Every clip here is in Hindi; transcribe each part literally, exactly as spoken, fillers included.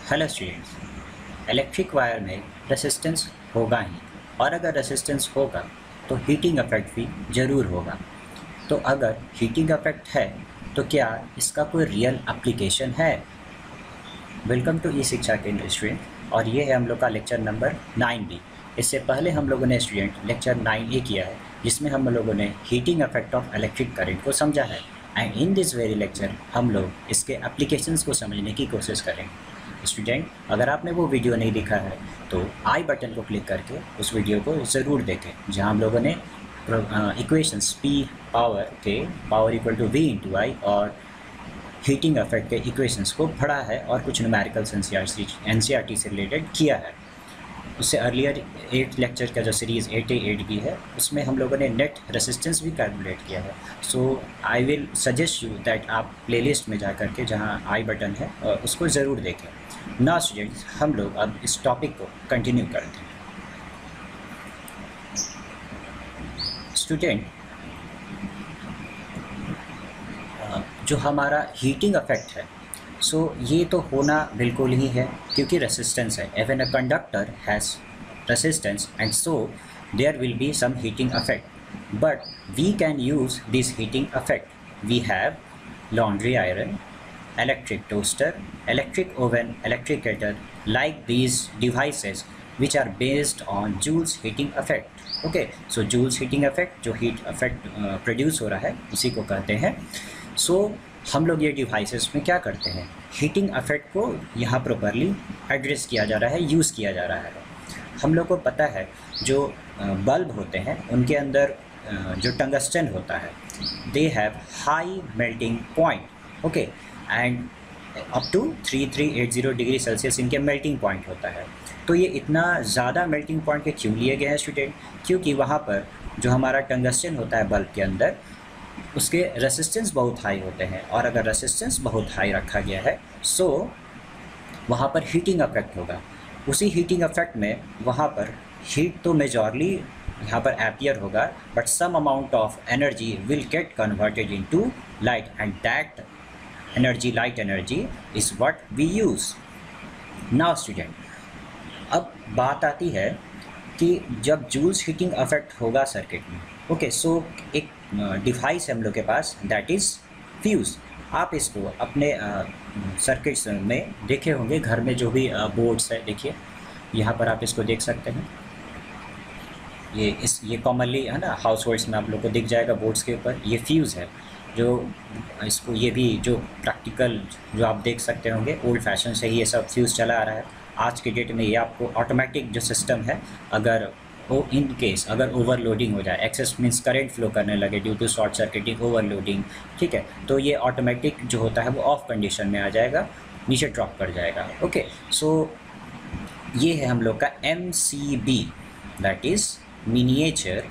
हेलो स्टूडेंट्स, इलेक्ट्रिक वायर में रेसिस्टेंस होगा ही, और अगर रेसिस्टेंस होगा तो हीटिंग इफेक्ट भी ज़रूर होगा। तो अगर हीटिंग इफेक्ट है तो क्या इसका कोई रियल एप्लीकेशन है? Welcome to E Shiksha Kendra student, और ये है हम लोग का लेक्चर नंबर नाइन बी। इससे पहले हम लोगों ने स्टूडेंट लेक्चर नाइन ए किया है, जिसमें हम लोगों ने heating effect of electric current को समझा है। And in this very lecture हम लोग इसके एप्लीकेशंस को समझने की कोशिश करेंगे। स्टूडेंट, अगर आपने वो वीडियो नहीं देखा है तो आई बटन को क्लिक करके उस वीडियो को ज़रूर देखें, जहाँ हम लोगों ने इक्वेशंस पी पावर के power equal to V into I और हीटिंग इफेक्ट के इक्वेशंस को पढ़ा है और कुछ न्यूमेरिकल्स एनसीईआरटी से रिलेटेड किया है। उससे अर्लियर एट लेक्चर का जो सीरीज़ एट ए एट की है, उसमें हम लोगों ने नेट रेसिस्टेंस भी कैलकुलेट किया है। So I will suggest you that आप प्लेलिस्ट में जा करके, जहाँ आई बटन है, उसको ज़रूर देखें। ना स्टूडेंट्स, हम लोग अब इस टॉपिक को कंटिन्यू करते हैं। स्टूडेंट, जो हमारा हीटिंग इफेक्ट है, सो so, ये तो होना बिल्कुल ही है, क्योंकि रेसिस्टेंस है। Even a conductor has resistance and so there will be some heating effect, but we can use this heating effect. We have laundry iron, electric toaster, electric oven, electric kettle, like these devices which are based on Joule's heating effect. Okay, so Joule's heating effect, जो heat effect प्रोड्यूस हो रहा है, उसी को कहते हैं। सो so, हम लोग ये डिवाइसेस में क्या करते हैं, हीटिंग इफेक्ट को यहाँ प्रॉपरली एड्रेस किया जा रहा है, यूज़ किया जा रहा है। हम लोग को पता है जो बल्ब होते हैं उनके अंदर जो टंगस्टन होता है, they have high melting point. Okay, and up to three three eight zero degree Celsius इनके मेल्टिंग पॉइंट होता है। तो ये इतना ज़्यादा मेल्टिंग पॉइंट के क्यों लिए गए हैं स्टूडेंट? क्योंकि वहाँ पर जो हमारा टंगस्टन होता है बल्ब के अंदर, उसके रेसिस्टेंस बहुत हाई होते हैं, और अगर रेसिस्टेंस बहुत हाई रखा गया है सो वहाँ पर हीटिंग इफेक्ट होगा। उसी हीटिंग इफेक्ट में वहाँ पर हीट तो मेजॉरली यहाँ पर एपियर होगा, but some amount of energy will get converted into light, and that energy, light energy, is what we use. Now student, अब बात आती है कि जब जूल्स हीटिंग इफेक्ट होगा सर्किट में, ओके, सो एक डिवाइस है हम लोग के पास, दैट इज़ फ्यूज़। आप इसको अपने सर्किट्स में देखे होंगे, घर में जो भी बोर्ड्स है, देखिए यहाँ पर आप इसको देख सकते हैं। ये इस ये कॉमनली है ना, हाउस होल्ड्स में आप लोग को दिख जाएगा बोर्ड्स के ऊपर। ये फ्यूज़ है, जो इसको ये भी जो प्रैक्टिकल जो आप देख सकते होंगे, ओल्ड फैशन से ही ये सब फ्यूज़ चला आ रहा है। आज के डेट में ये आपको ऑटोमेटिक जो सिस्टम है, अगर वो इन केस अगर ओवरलोडिंग हो जाए, एक्सेस मींस करंट फ्लो करने लगे due to short circuiting, overloading, ठीक है, तो ये ऑटोमेटिक जो होता है वो ऑफ कंडीशन में आ जाएगा, नीचे ड्रॉप कर जाएगा। ओके, सो ये है हम लोग का M C B, that is miniature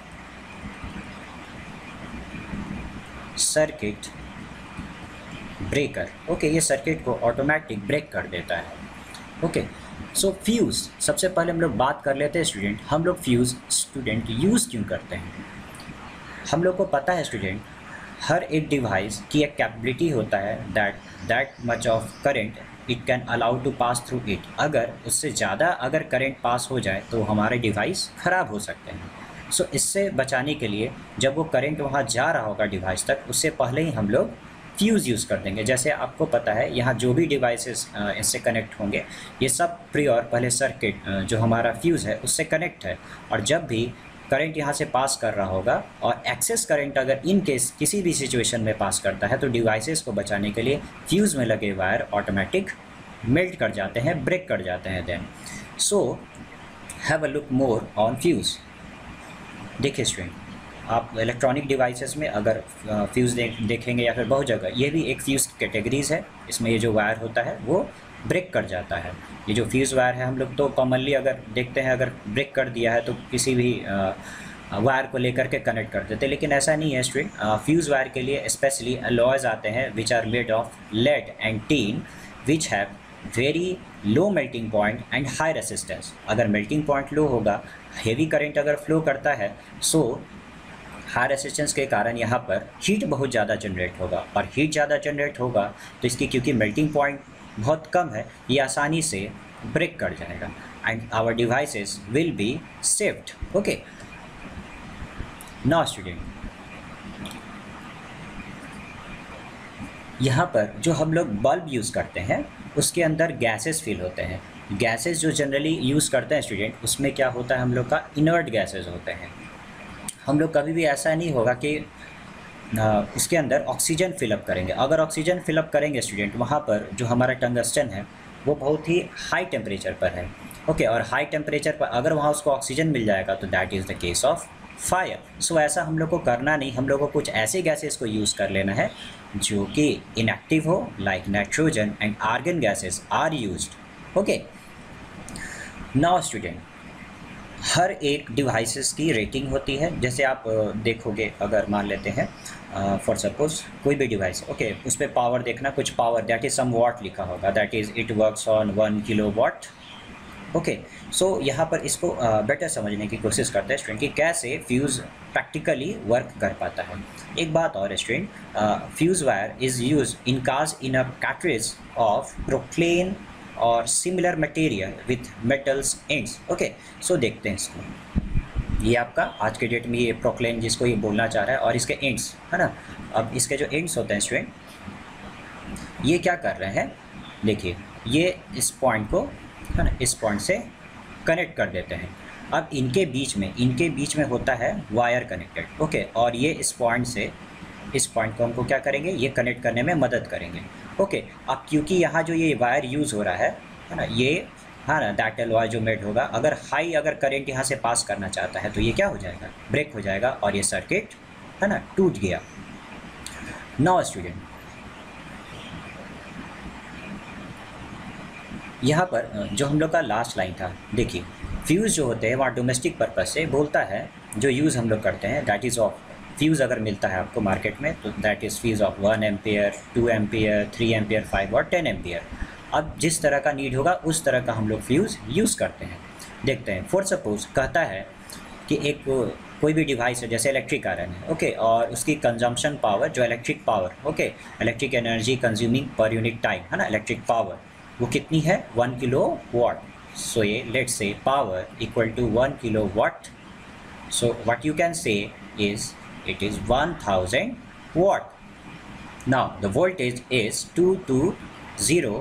circuit breaker. Okay, ये सर्किट को ऑटोमेटिक ब्रेक कर देता है। ओके, सो फ्यूज़, सबसे पहले हम लोग बात कर लेते हैं स्टूडेंट, हम लोग फ्यूज़ स्टूडेंट यूज़ क्यों करते हैं। हम लोग को पता है स्टूडेंट, हर एक डिवाइस की एक कैपेबिलिटी होता है that that much of current it can allow to pass through it. अगर उससे ज़्यादा अगर करंट पास हो जाए तो हमारे डिवाइस ख़राब हो सकते हैं। सो so, इससे बचाने के लिए जब वो करंट वहाँ जा रहा होगा डिवाइस तक, उससे पहले ही हम लोग फ्यूज़ यूज़ कर देंगे। जैसे आपको पता है, यहाँ जो भी डिवाइसेस इससे कनेक्ट होंगे, ये सब प्रियोर पहले सर्किट जो हमारा फ्यूज़ है उससे कनेक्ट है, और जब भी करंट यहाँ से पास कर रहा होगा और एक्सेस करंट अगर इन केस किसी भी सिचुएशन में पास करता है, तो डिवाइसेस को बचाने के लिए फ्यूज़ में लगे वायर ऑटोमेटिक मेल्ट कर जाते हैं, ब्रेक कर जाते हैं। Then so have a look more on fuse. देखिए स्टूडेंट, आप इलेक्ट्रॉनिक डिवाइसेस में अगर फ्यूज़ देख देखेंगे या फिर बहुत जगह, ये भी एक फ्यूज़ कैटेगरीज़ है। इसमें ये जो वायर होता है वो ब्रेक कर जाता है। ये जो फ्यूज़ वायर है, हम लोग तो कॉमनली अगर देखते हैं, अगर ब्रेक कर दिया है तो किसी भी वायर को लेकर के कनेक्ट कर देते हैं, लेकिन ऐसा नहीं है स्टूडेंट। फ्यूज़ वायर के लिए स्पेशली अलॉयज़ आते हैं which are made of lead and tin, which have very low melting point and high resistance. अगर मेल्टिंग पॉइंट लो होगा, हेवी करंट अगर फ्लो करता है, सो हाई रेसिस्टेंस के कारण यहाँ पर हीट बहुत ज़्यादा जनरेट होगा, और हीट ज़्यादा जनरेट होगा तो इसकी, क्योंकि मेल्टिंग पॉइंट बहुत कम है, ये आसानी से ब्रेक कर जाएगा and our devices will be saved. Okay, now student, यहाँ पर जो हम लोग बल्ब यूज़ करते हैं उसके अंदर गैसेस फिल होते हैं। गैसेस जो जनरली यूज़ करते हैं स्टूडेंट, उसमें क्या होता है, हम लोग का इनर्ट गैसेस होते हैं। हम लोग कभी भी ऐसा नहीं होगा कि इसके अंदर ऑक्सीजन फिलअप करेंगे। अगर ऑक्सीजन फिलअप करेंगे स्टूडेंट, वहाँ पर जो हमारा टंगस्टन है वो बहुत ही हाई टेम्परेचर पर है। ओके, और हाई टेम्परेचर पर अगर वहाँ उसको ऑक्सीजन मिल जाएगा तो that is the case of fire. So ऐसा हम लोग को करना नहीं, हम लोग को कुछ ऐसे गैसेस को यूज़ कर लेना है जो कि इनएक्टिव हो, like nitrogen and argon gases are used. Okay, now student, हर एक डिवाइसेस की रेटिंग होती है। जैसे आप देखोगे, अगर मान लेते हैं फॉर सपोज कोई भी डिवाइस, ओके, उस पर पावर देखना, कुछ power that is some watt लिखा होगा, that is it works on one kilo watt. Okay, so यहाँ पर इसको बेटर uh, समझने की कोशिश करते हैं स्टूडेंट कि कैसे फ्यूज़ प्रैक्टिकली वर्क कर पाता है। एक बात और student, fuse wire is use in cause in a cartridge of porcelain और similar material with metals ends. Okay, so देखते हैं इसको। ये आपका आज के डेट में ये प्रोक्लेन जिसको ये बोलना चाह रहा है, और इसके एंड्स है ना। अब इसके जो एंड्स होते हैं स्टूडेंट, ये क्या कर रहे हैं, देखिए, ये इस पॉइंट को है ना, इस पॉइंट से कनेक्ट कर देते हैं। अब इनके बीच में इनके बीच में होता है वायर कनेक्टेड। ओके, और ये इस पॉइंट से इस पॉइंट को हमको क्या करेंगे, ये कनेक्ट करने में मदद करेंगे। ओके, अब क्योंकि यहाँ जो ये वायर यूज़ हो रहा है है ना, ये हाँ ना दैट अलॉय जो मेड होगा, अगर हाई अगर करंट यहाँ से पास करना चाहता है तो ये क्या हो जाएगा, ब्रेक हो जाएगा, और ये सर्किट है ना टूट गया। नाउ स्टूडेंट, यहाँ पर जो हम लोग का लास्ट लाइन था, देखिए, फ्यूज़ जो होते हैं वहाँ डोमेस्टिक पर्पज से बोलता है, जो यूज़ हम लोग करते हैं दैट इज़ ऑफ फ्यूज़ अगर मिलता है आपको मार्केट में तो that is fuse of one ampere, two ampere, three ampere, five और टेन एम्पियर। अब जिस तरह का नीड होगा उस तरह का हम लोग फ्यूज़ यूज़ करते हैं। देखते हैं, फॉर सपोज कहता है कि एक कोई भी डिवाइस है, जैसे इलेक्ट्रिक आयरन है, ओके, और उसकी कंजम्पशन पावर, जो electric power, okay, electric energy consuming per unit time है ना, इलेक्ट्रिक पावर वो कितनी है, वन किलो वाट। सो ये let's say power equal to one kilo watt. So what you can say is it is one thousand watt. Now the voltage is two hundred twenty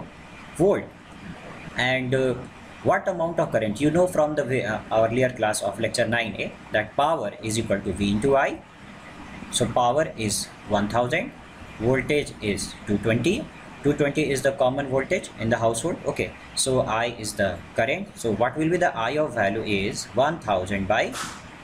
volt, and uh, what amount of current, you know from the uh, earlier class of lecture nine A that power is equal to V into I. So power is one thousand, voltage is two hundred twenty, two hundred twenty is the common voltage in the household. Okay, so I is the current, so what will be the I of value is one thousand by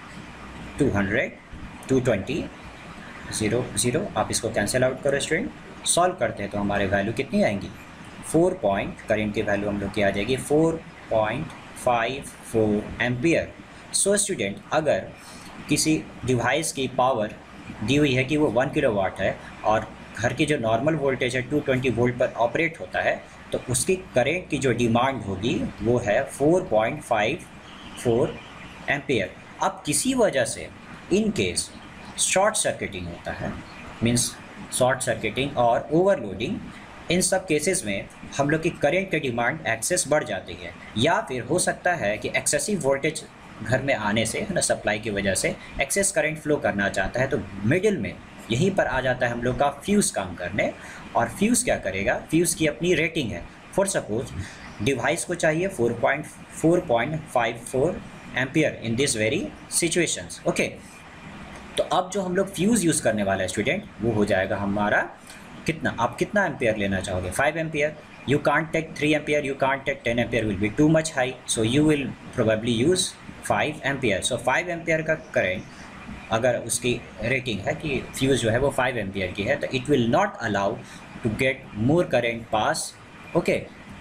two hundred, two twenty, zero zero, आप इसको कैंसिल आउट करो स्टूडेंट। सॉल्व करते हैं तो हमारे वैल्यू कितनी आएंगी, फोर पॉइंट, करेंट की वैल्यू हम लोग की आ जाएगी four point five four ampere. So student, अगर किसी डिवाइस की पावर दी हुई है कि वो वन किलो वाट है और घर की जो नॉर्मल वोल्टेज है टू ट्वेंटी वोल्ट पर ऑपरेट होता है, तो उसकी करेंट की जो डिमांड होगी वो है four point five four ampere. अब किसी वजह से इन केस शॉर्ट सर्किटिंग होता है, मींस शॉर्ट सर्किटिंग और ओवरलोडिंग, इन सब केसेस में हम लोग की करंट की डिमांड एक्सेस बढ़ जाती है, या फिर हो सकता है कि एक्सेसिव वोल्टेज घर में आने से है ना, सप्लाई की वजह से एक्सेस करंट फ्लो करना चाहता है, तो मिडिल में यहीं पर आ जाता है हम लोग का फ्यूज़ काम करने। और फ्यूज़ क्या करेगा, फ्यूज़ की अपनी रेटिंग है। फॉर सपोज डिवाइस को चाहिए four point four point five four ampere in this very situations. Okay, तो अब जो हम लोग फ्यूज़ यूज़ करने वाला है स्टूडेंट, वो हो जाएगा हमारा कितना, आप कितना एम्पियर लेना चाहोगे, five ampere. You can't take three ampere, you can't take ten ampere, will be too much high, so you will probably use five ampere. So five ampere का करंट अगर उसकी रेटिंग है कि फ्यूज़ जो है वो फाइव एम्पियर की है, तो it will not allow to get more current pass, okay,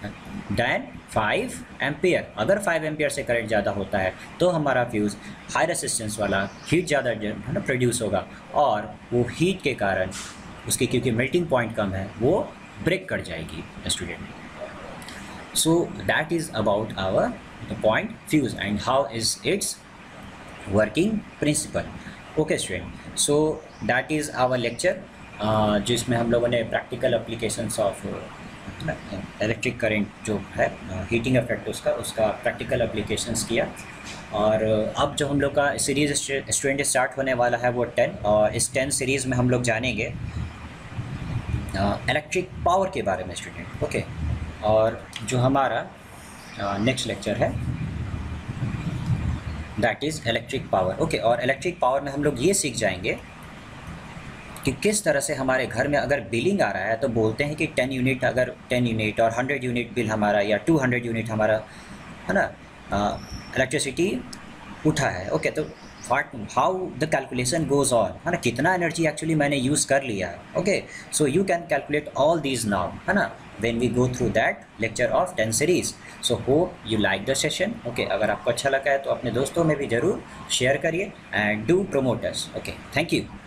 than five ampere. अगर फाइव एम्पियर से करंट ज़्यादा होता है तो हमारा फ्यूज़ हाई रेसिस्टेंस वाला हीट ज़्यादा है ना प्रोड्यूस होगा, और वो हीट के कारण उसकी, क्योंकि मेल्टिंग पॉइंट कम है, वो ब्रेक कर जाएगी student. So that is about our the point fuse and how is its working principle. Okay student, so that is our lecture, जिसमें हम लोगों ने प्रैक्टिकल एप्लीकेशंस ऑफ है ना, इलेक्ट्रिक करंट जो है हीटिंग इफेक्ट उसका उसका प्रैक्टिकल एप्लीकेशंस किया। और अब जो हम लोग का सीरीज़ स्टूडेंट स्टार्ट होने वाला है वो टेन, और इस टेन सीरीज़ में हम लोग जानेंगे इलेक्ट्रिक पावर के बारे में स्टूडेंट। ओके, और जो हमारा नेक्स्ट लेक्चर है that is electric power. Okay, और इलेक्ट्रिक पावर में हम लोग ये सीख जाएंगे कि किस तरह से हमारे घर में अगर बिलिंग आ रहा है तो बोलते हैं कि टेन यूनिट, अगर टेन यूनिट और हंड्रेड यूनिट बिल हमारा या टू हंड्रेड यूनिट हमारा है ना इलेक्ट्रिसिटी उठा है। ओके, तो what how the calculation goes on, है ना, कितना एनर्जी एक्चुअली मैंने यूज़ कर लिया है। Okay, so you can calculate all these now, है ना, when we go through that lecture of ten series. So hope you like the session. Okay, अगर आपको अच्छा लगा है तो अपने दोस्तों में भी ज़रूर शेयर करिए and do promote us. Okay, thank you.